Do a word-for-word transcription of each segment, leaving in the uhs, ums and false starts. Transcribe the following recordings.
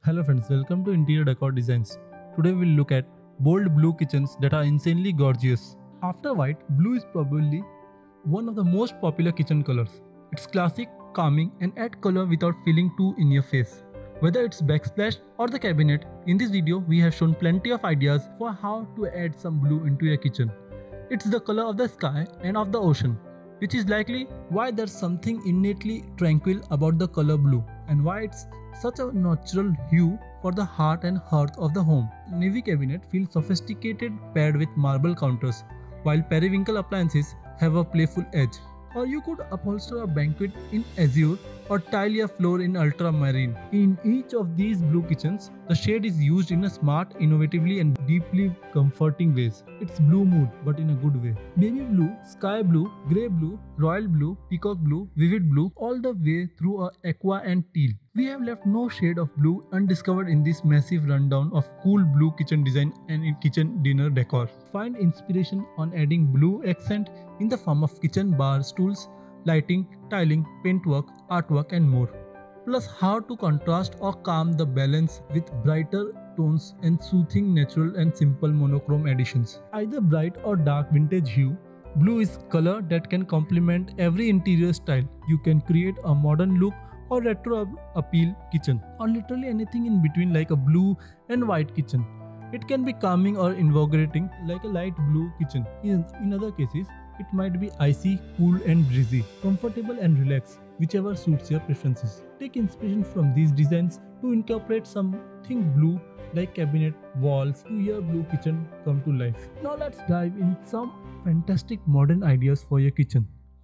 Hello friends, welcome to Interior Decor Designs. Today we'll look at bold blue kitchens that are insanely gorgeous. After white, blue is probably one of the most popular kitchen colors. It's classic, calming and add color without feeling too in your face. Whether it's backsplash or the cabinet, in this video we have shown plenty of ideas for how to add some blue into your kitchen. It's the color of the sky and of the ocean, which is likely why there's something innately tranquil about the color blue and why it's such a natural hue for the heart and hearth of the home. Navy cabinet feels sophisticated paired with marble counters, while periwinkle appliances have a playful edge. Or you could upholster a banquet in azure or tile your floor in ultramarine. In each of these blue kitchens, the shade is used in a smart, innovatively and deeply comforting ways. It's blue mood, but in a good way. Baby blue, sky blue, grey blue, royal blue, peacock blue, vivid blue, all the way through a aqua and teal. We have left no shade of blue undiscovered in this massive rundown of cool blue kitchen design and in kitchen dinner decor. Find inspiration on adding blue accent in the form of kitchen bar stools, lighting, tiling, paintwork, artwork and more. Plus how to contrast or calm the balance with brighter tones and soothing natural and simple monochrome additions. Either bright or dark vintage hue, blue is color that can complement every interior style. You can create a modern look or retro appeal kitchen, or literally anything in between like a blue and white kitchen. It can be calming or invigorating like a light blue kitchen. In, in other cases, it might be icy, cool and breezy, comfortable and relaxed, whichever suits your preferences. Take inspiration from these designs to incorporate something blue like cabinet walls to your blue kitchen come to life. Now let's dive in some fantastic modern ideas for your kitchen.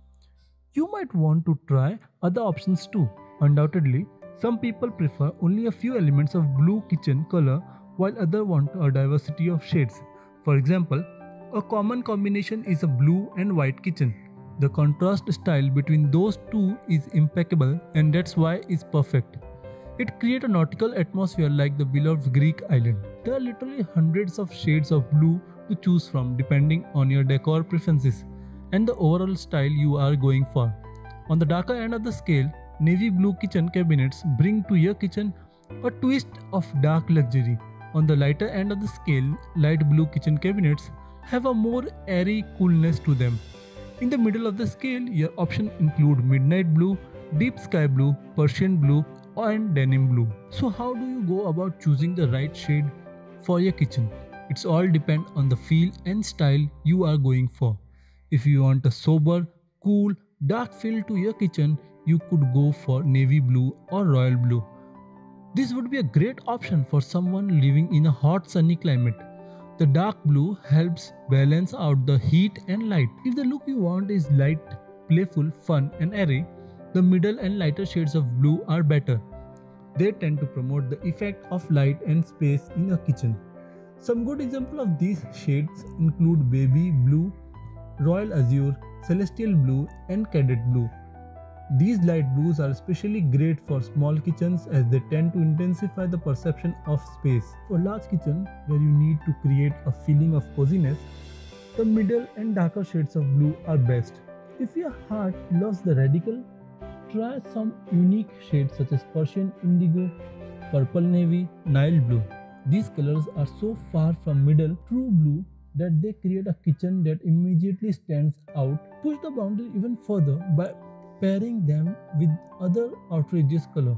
You might want to try other options too. Undoubtedly, some people prefer only a few elements of blue kitchen color while others want a diversity of shades. For example, a common combination is a blue and white kitchen. The contrast style between those two is impeccable and that's why it's perfect. It creates a nautical atmosphere like the beloved Greek island. There are literally hundreds of shades of blue to choose from depending on your decor preferences and the overall style you are going for. On the darker end of the scale, navy blue kitchen cabinets bring to your kitchen a twist of dark luxury. On the lighter end of the scale, light blue kitchen cabinets have a more airy coolness to them. In the middle of the scale, your options include midnight blue, deep sky blue, Persian blue, and denim blue. So how do you go about choosing the right shade for your kitchen? It's all depend on the feel and style you are going for. If you want a sober, cool, dark feel to your kitchen, you could go for navy blue or royal blue. This would be a great option for someone living in a hot sunny climate. The dark blue helps balance out the heat and light. If the look you want is light, playful, fun and airy, the middle and lighter shades of blue are better. They tend to promote the effect of light and space in a kitchen. Some good examples of these shades include baby blue, royal azure, celestial blue and cadet blue. These light blues are especially great for small kitchens as they tend to intensify the perception of space. For large kitchen where you need to create a feeling of coziness, the middle and darker shades of blue are best. If your heart loves the radical, try some unique shades such as Persian indigo, purple navy, Nile blue. These colors are so far from middle true blue that they create a kitchen that immediately stands out. Push the boundary even further by pairing them with other outrageous color.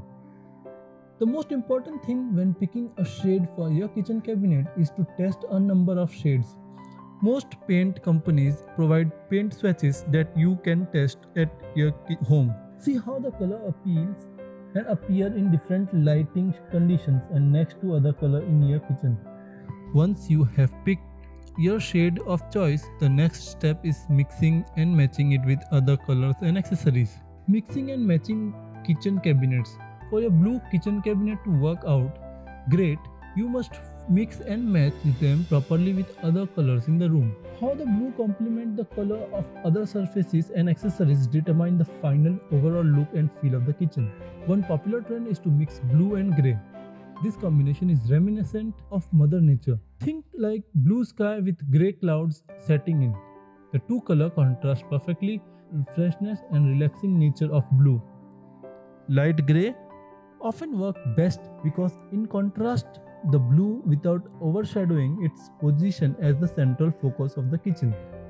The most important thing when picking a shade for your kitchen cabinet is to test a number of shades. Most paint companies provide paint swatches that you can test at your home. See how the color appeals and appear in different lighting conditions and next to other color in your kitchen. Once you have picked your shade of choice, the next step is mixing and matching it with other colors and accessories. Mixing and matching kitchen cabinets. For your blue kitchen cabinet to work out great, you must mix and match them properly with other colors in the room. How the blue complement the color of other surfaces and accessories determine the final overall look and feel of the kitchen. One popular trend is to mix blue and grey. This combination is reminiscent of Mother Nature. Think like blue sky with grey clouds setting in. The two colors contrast perfectly with freshness and relaxing nature of blue. Light grey often work best because, in contrast, the blue without overshadowing its position as the central focus of the kitchen.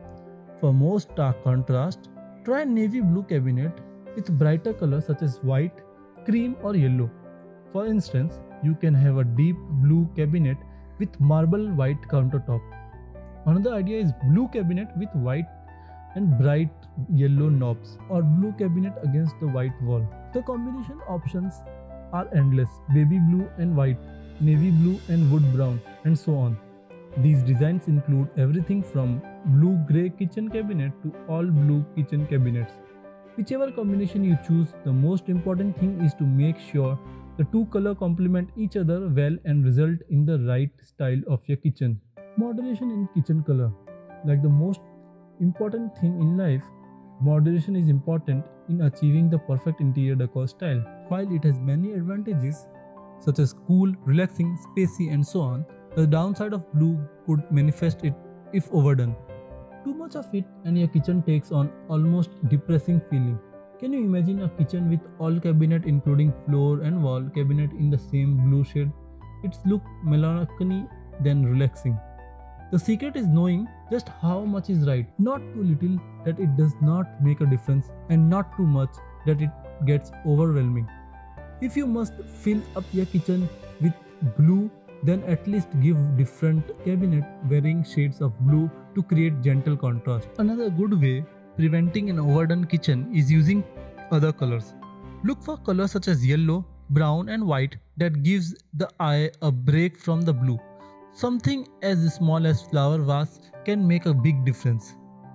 For more stark contrast, try navy blue cabinet with brighter colors such as white, cream or yellow. For instance, you can have a deep blue cabinet with marble white countertop. Another idea is blue cabinet with white and bright yellow knobs, or blue cabinet against the white wall. The combination options are endless: baby blue and white, navy blue and wood brown, and so on. These designs include everything from blue-grey kitchen cabinet to all blue kitchen cabinets. Whichever combination you choose, the most important thing is to make sure the two colors complement each other well and result in the right style of your kitchen. Moderation in kitchen color. Like the most important thing in life, moderation is important in achieving the perfect interior decor style. While it has many advantages such as cool, relaxing, spacey and so on, the downside of blue could manifest it if overdone. Too much of it and your kitchen takes on almost depressing feeling. Can you imagine a kitchen with all cabinet including floor and wall cabinet in the same blue shade? It's look melancholy than relaxing. The secret is knowing just how much is right, not too little that it does not make a difference and not too much that it gets overwhelming. If you must fill up your kitchen with blue, then at least give different cabinet varying shades of blue to create gentle contrast. Another good way preventing an overdone kitchen is using other colors. Look for colors such as yellow, brown and white that gives the eye a break from the blue. Something as small as flower vase can make a big difference.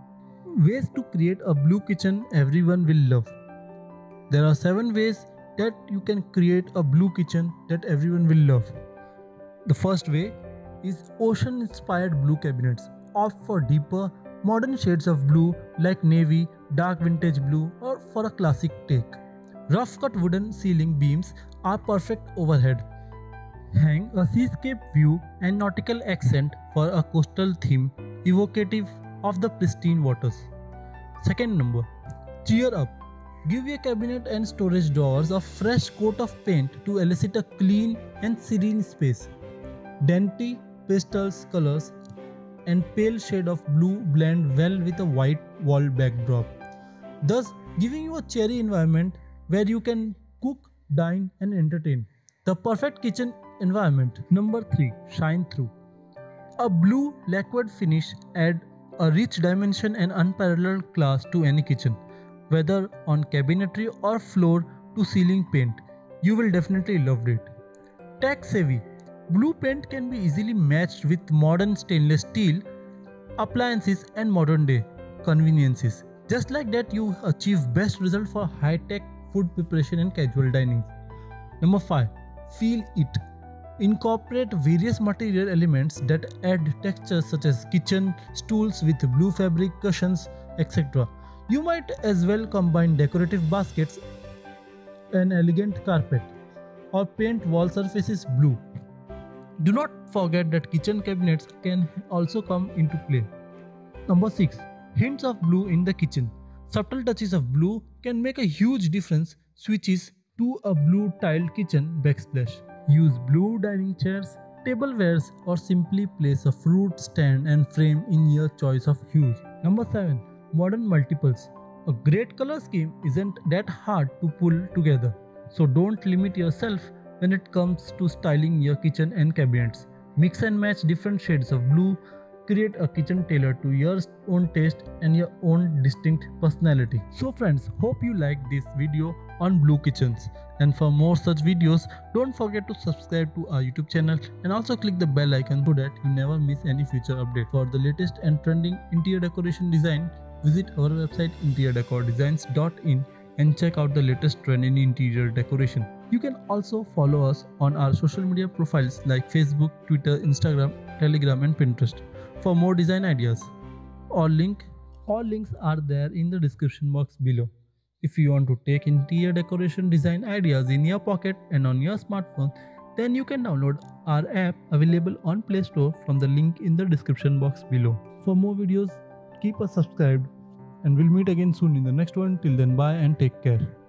Ways to create a blue kitchen everyone will love. There are seven ways that you can create a blue kitchen that everyone will love. The first way is ocean-inspired blue cabinets. Opt for deeper, modern shades of blue like navy, dark vintage blue, or for a classic take. Rough-cut wooden ceiling beams are perfect overhead. Hang a seascape view and nautical accent for a coastal theme evocative of the pristine waters. Second number, cheer up. Give your cabinet and storage drawers a fresh coat of paint to elicit a clean and serene space. Dainty pastels colors and pale shade of blue blend well with a white wall backdrop, thus giving you a cheery environment where you can cook, dine and entertain. The perfect kitchen environment. Number three. Shine through. A blue lacquered finish adds a rich dimension and unparalleled class to any kitchen. Whether on cabinetry or floor to ceiling paint, you will definitely love it. Tech savvy. Blue paint can be easily matched with modern stainless steel appliances and modern day conveniences. Just like that, you achieve best result for high-tech food preparation and casual dining. Number five. Feel it. Incorporate various material elements that add textures such as kitchen stools with blue fabric, cushions, et cetera. You might as well combine decorative baskets, an elegant carpet, or paint wall surfaces blue. Do not forget that kitchen cabinets can also come into play. Number six. Hints of blue in the kitchen. Subtle touches of blue can make a huge difference. Switches to a blue tiled kitchen backsplash. Use blue dining chairs, tablewares, or simply place a fruit stand and frame in your choice of hues. Number seven. Modern multiples. A great color scheme isn't that hard to pull together, so don't limit yourself when it comes to styling your kitchen and cabinets. Mix and match different shades of blue. Create a kitchen tailored to your own taste and your own distinct personality. So friends, hope you liked this video on blue kitchens, and for more such videos, don't forget to subscribe to our YouTube channel and also click the bell icon so that you never miss any future update. For the latest and trending interior decoration design, visit our website interior decor designs dot in and check out the latest trend in interior decoration. You can also follow us on our social media profiles like Facebook, Twitter, Instagram, Telegram and Pinterest for more design ideas. All link, all links are there in the description box below. If you want to take interior decoration design ideas in your pocket and on your smartphone, then you can download our app available on Play Store from the link in the description box below. For more videos, keep us subscribed and we'll meet again soon in the next one. Till then, bye and take care.